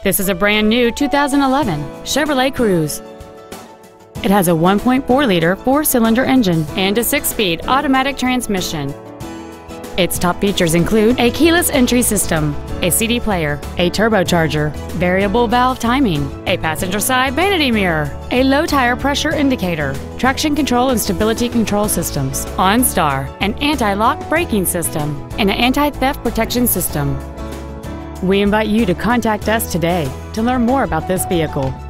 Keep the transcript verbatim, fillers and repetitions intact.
This is a brand new two thousand eleven Chevrolet Cruze. It has a one point four liter four-cylinder engine and a six-speed automatic transmission. Its top features include a keyless entry system, a C D player, a turbocharger, variable valve timing, a passenger side vanity mirror, a low tire pressure indicator, traction control and stability control systems, OnStar, an anti-lock braking system, and an anti-theft protection system. We invite you to contact us today to learn more about this vehicle.